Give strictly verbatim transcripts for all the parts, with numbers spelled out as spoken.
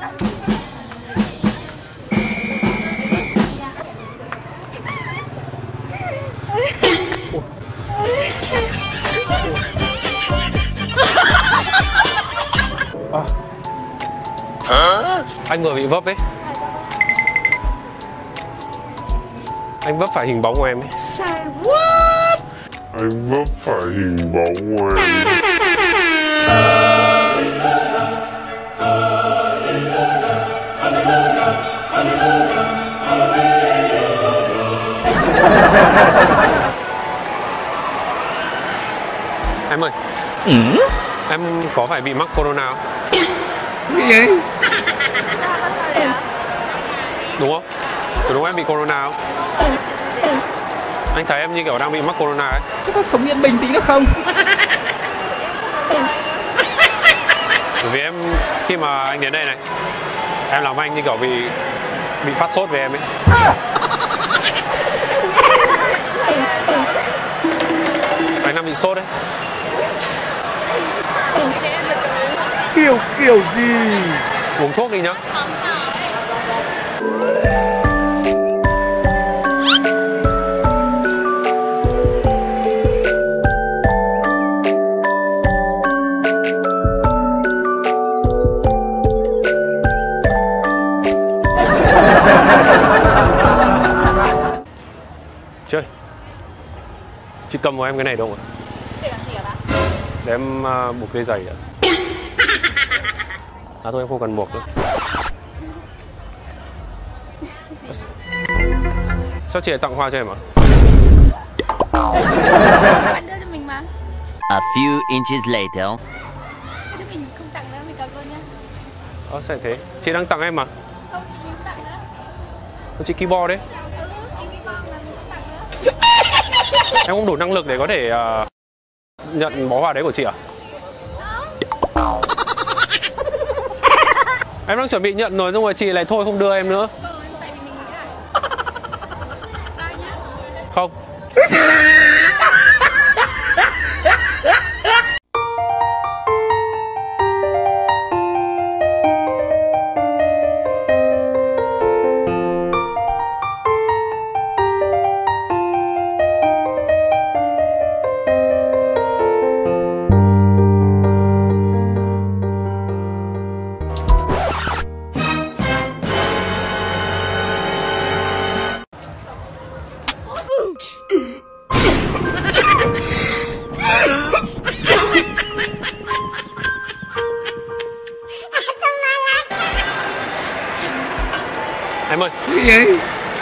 À. Anh vừa bị vấp ấy. Anh vấp phải hình bóng của em ấy. What? Anh vấp phải hình bóng của em. Em ơi. Ừ? Em có phải bị mắc corona không? Cái gì? Đúng không? Đúng không, em bị corona không? Anh thấy em như kiểu đang bị mắc corona ấy. Chứ có sống yên bình tí nữa không? Bởi vì em khi mà anh đến đây này, em làm anh như kiểu bị bị phát sốt về em ấy. Anh đang bị sốt đấy. Kiểu kiểu gì? Uống thuốc đi nhá. Chơi. Chị cầm của em cái này đâu ạ? Để em uh, buộc dây giày ạ. À thôi em không cần buộc nữa. Sao chị lại tặng hoa cho em ạ? Anh đưa cho mình mà. A few inches later. Thế mình không tặng nữa, mình cầm luôn nhá. Ờ sao thế? Chị đang tặng em mà. Không, mình không tặng nữa. Chị keyboard đấy. Ừ, anh keyboard mà mình không tặng nữa. Em không đủ năng lực để có thể uh, nhận bó hoa đấy của chị à? Không. Em đang chuẩn bị nhận rồi, xong rồi chị lại thôi không đưa em nữa. Ừ, tại vì mình nghĩ là đây nhá. Không. Em ơi. Cái gì?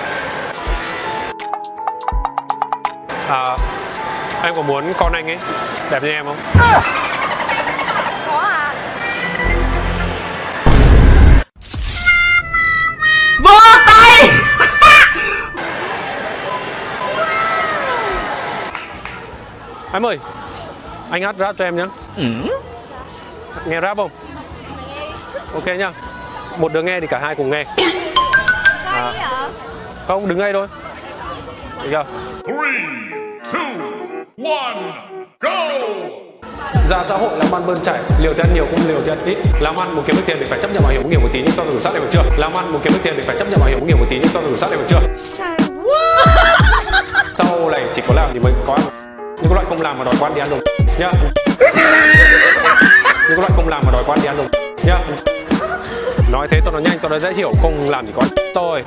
À, em có muốn con anh ấy đẹp như em không? Có à? Vỗ tay! Em ơi, anh hát rap cho em nhé. Ừ? Nghe rap không? Ok nhá. Một đứa nghe thì cả hai cùng nghe. À, không, đứng ngay thôi. Được chưa? three, two, one, go! Ra xã hội làm ăn bươn chảy, liều thì ăn nhiều cũng liều thì ăn ít. Làm ăn muốn kiếm được tiền thì phải chấp nhận bảo hiểm nhiều một tí, nhưng cho dù sát này được chưa? Làm ăn muốn kiếm được tiền thì phải chấp nhận bảo hiểm nhiều một tí, nhưng cho dù sát này được chưa? Sau này chỉ có làm thì mới có ăn. Những cái loại không làm mà đòi quan đi ăn rồi nhá. Những cái loại không làm mà đòi quan đi ăn rồi nhá. Nói thế cho nó nhanh, cho nó dễ hiểu, không làm chỉ có tôi.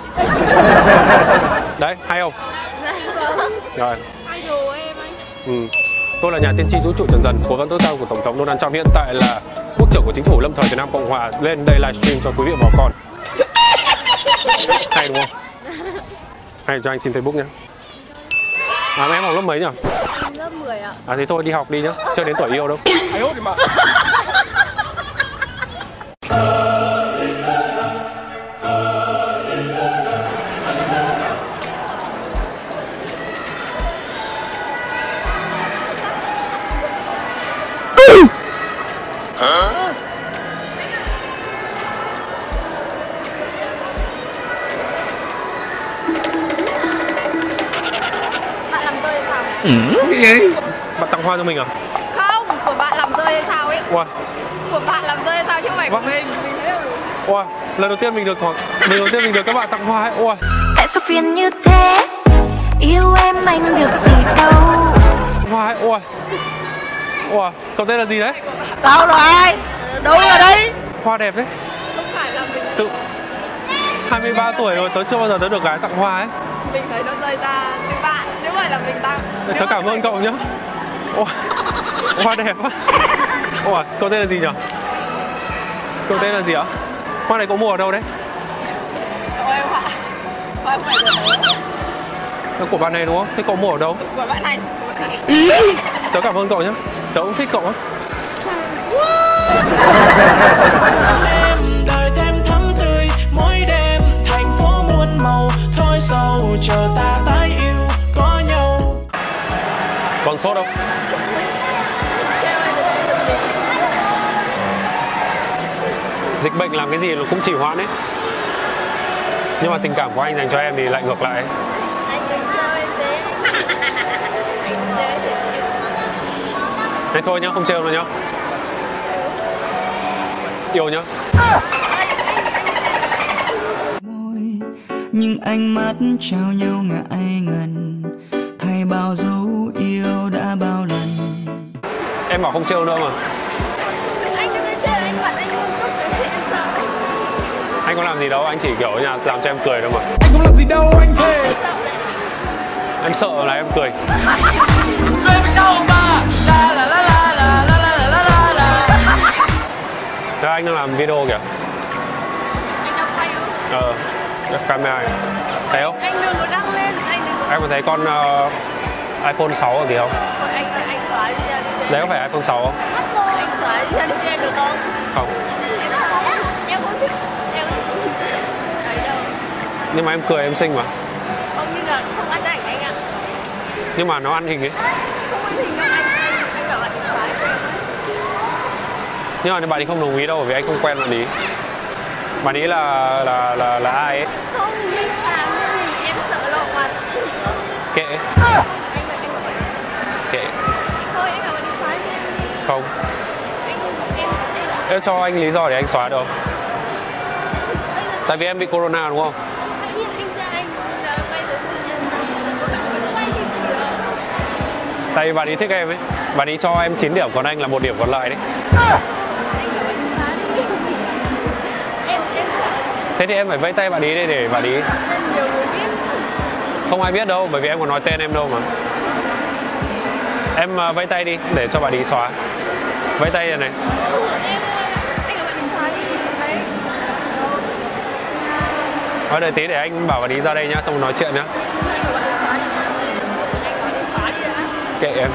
Đấy, hay không? Rồi. Hay dù em anh. Ừ. Tôi là nhà tiên tri vũ trụ dần dần, cố vấn tối cao của Tổng thống Donald Trump, hiện tại là quốc trưởng của chính phủ lâm thời Việt Nam Cộng Hòa, lên đây livestream cho quý vị và bà con. Hay đúng không? Hay, cho anh xin Facebook nhé. À mà em học lớp mấy nhỉ? Em lớp mười ạ. À thì thôi đi học đi nhá, chưa đến tuổi yêu đâu. Ai hốt thì mà. Hả? Bạn làm rơi hay sao? Ừ? Cái gì? Bạn tặng hoa cho mình à? Không, của bạn làm rơi hay sao ấy? Wow. Của bạn làm rơi hay sao chứ không phải của Vâng. mình. Mình thấy là Ôi, lần đầu tiên mình được khoảng lần đầu tiên mình được các bạn tặng hoa ấy. Ôi. Tại sao phiền như thế? Yêu em anh được gì đâu. Hoa ấy. Ôi. Ôi, cậu tên là gì đấy? Đâu rồi ai? Đâu rồi đấy? Hoa đẹp đấy. Không phải là mình Tự hai mươi ba tuổi rồi, tớ chưa bao giờ tớ được gái tặng hoa ấy. mình thấy nó rơi ra từ bạn, chứ không phải là mình tặng. Tớ cảm ơn cậu nhá. Ôi, hoa đẹp quá. Ôi, cậu tên là gì nhỉ? Cậu tên là gì ạ? Hoa này cậu mua ở đâu đấy? Ôi em ạ. Hoa không phải của tớ. Là của bạn này đúng không? Thế cậu mua ở đâu? Của bạn này. Của bạn này. Tớ cảm ơn cậu nhé. Tớ cũng thích cậu á. Đời thêm thắm tươi mỗi đêm, thành phố muôn màu thôi sầu chờ ta tái yêu có nhau. Còn sốt không? Dịch bệnh làm cái gì nó cũng trì hoãn ấy. Nhưng mà tình cảm của anh dành cho em thì lại ngược lại ấy. Thế thôi nhá, không trêu nữa nhá. Yêu nhá. Nhưng ánh mắt trao nhau ngại ngần, thay bao dấu yêu đã bao lần. Em bảo không trêu nữa mà. Anh đừng chơi, anh quản anh nghiêm túc cái gì em sợ. Anh có làm gì đâu, anh chỉ kiểu nhà làm cho em cười thôi mà. Anh không làm gì đâu anh thề. Em sợ là em cười. Thế anh đang làm video kìa. Anh đang quay không? Ờ, camera này. Thấy không? Anh đừng có đăng lên, anh đừng có. Em có thấy con uh, iPhone sáu ở kìa không? Anh anh xóa đi ra đi. Đấy có phải iPhone sáu không? Anh xóa đi ra đi cho em được không? Không. Em xóa. Em không thích. Em không thích. Đấy đâu. Nhưng mà em cười em xinh mà. Không, nhưng là không ăn ảnh anh ạ. Nhưng mà nó ăn hình ấy. Không ăn hình đâu anh. Anh, anh bảo bạn xóa cho em. Nhưng mà bạn ấy không đồng ý đâu, bởi vì anh không quen bạn ấy. Bạn ấy là là là là ai ấy? Không, mình làm như thì em sợ lộ mặt. Kệ. Anh anh anh bảo bạn. Kệ. Thôi anh bảo bạn đi xóa cho em đi. Không. Anh em em Em cho anh lý do để anh xóa được không? Tại vì em bị corona đúng không? tự nhiên anh ra anh là quay tới tự nhiên có bạn vẫn quay thì được. Tại vì bạn ấy thích em ấy. Bạn ấy cho em chín điểm, còn anh là một điểm còn lại đấy. Anh bảo bạn đi xóa đi. Em em sợ Thế thì em phải vẫy tay bạn ấy để bạn ấy. nên nhiều người biết. Không ai biết đâu, bởi vì em còn nói tên em đâu mà. Em uh, vẫy tay đi để cho bạn ấy xóa. Vẫy tay này này. Em anh bảo bạn đi xóa đi. Đấy. Nói đợi tí để anh bảo bạn ấy ra đây nhá, xong rồi nói chuyện nhá. Anh bảo bạn đi xóa đi. Anh bảo đi xóa đi đã. Kệ em.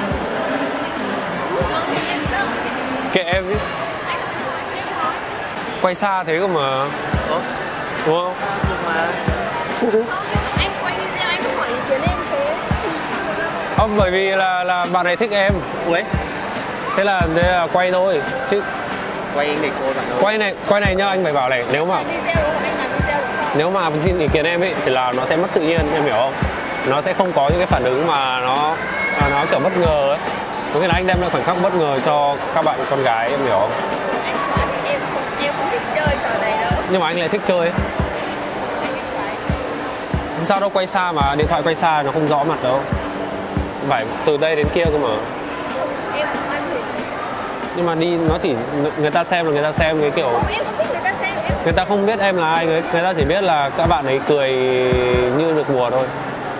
Em sợ. Kệ em đi. Anh em nói. Quay xa thế cơ mà. Ủa? Đúng không? Nhưng mà Anh quay video anh không hỏi ý kiến em thế. Không, bởi vì là là bạn này thích em. Ui, Thế là, thế là quay thôi. Chứ quay để cô bạn đâu. quay này, quay này nhá, anh phải bảo này, nếu mà Làm video đúng không? Anh làm video đúng không? nếu mà xin ý kiến em ấy thì là nó sẽ mất tự nhiên, em hiểu không? Nó sẽ không có những cái phản ứng mà nó nó kiểu bất ngờ ấy. Có nghĩa là anh đem lại khoảnh khắc bất ngờ cho các bạn con gái, em hiểu không? Anh xóa thì em không, em không thích chơi trò này đâu. Nhưng mà anh lại thích chơi ấy. Anh anh xóa. Không sao đâu, quay xa mà, điện thoại quay xa nó không rõ mặt đâu. Phải từ đây đến kia cơ mà. Em không ăn thịt. Nhưng mà đi nó chỉ người ta xem là người ta xem cái kiểu Không, em không thích người ta xem em. người ta không biết em là ai, người, người ta chỉ biết là các bạn ấy cười như được mùa thôi.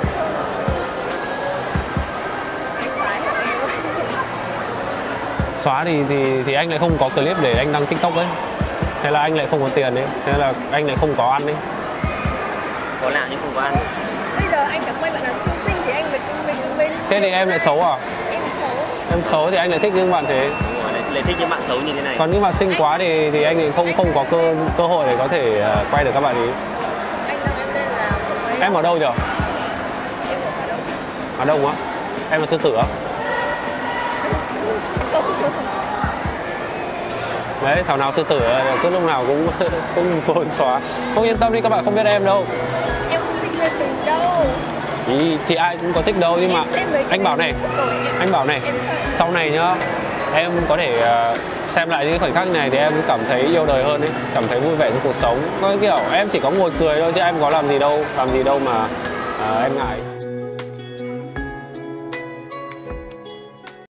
Anh xóa cho em. Xóa thì thì thì anh lại không có clip để anh đăng TikTok ấy. Hay là anh lại không có tiền ấy, thế là anh lại không có ăn ấy. Có làm nhưng không có ăn. Bây giờ anh phải quay bạn là xinh xinh thì anh mới mình bên. Thế thì em lại xấu à? Em xấu. Em xấu thì anh lại thích những bạn thế. Nhưng mà lại, lại thích những bạn xấu như thế này. Còn những bạn xinh quá thì thì anh lại không không có cơ cơ hội để có thể uh, quay được các bạn ấy. Anh đăng em lên là một mấy. Em ở đâu nhỉ? Em ở đâu? Ở đâu á? Em ở Sư Tử á? Đấy, thảo nào Sư Tử cứ lúc nào cũng cũng vồn xóa. Không, yên tâm đi, các bạn không biết em đâu. Em không thích lên mình đâu. Ý, thì ai cũng có thích đâu, nhưng mà anh bảo này, anh bảo này, sau này nhá, em có thể uh, xem lại những khoảnh khắc này thì em cảm thấy yêu đời hơn ấy, cảm thấy vui vẻ trong cuộc sống. Có kiểu em chỉ có ngồi cười thôi chứ em có làm gì đâu, làm gì đâu mà à, em ngại.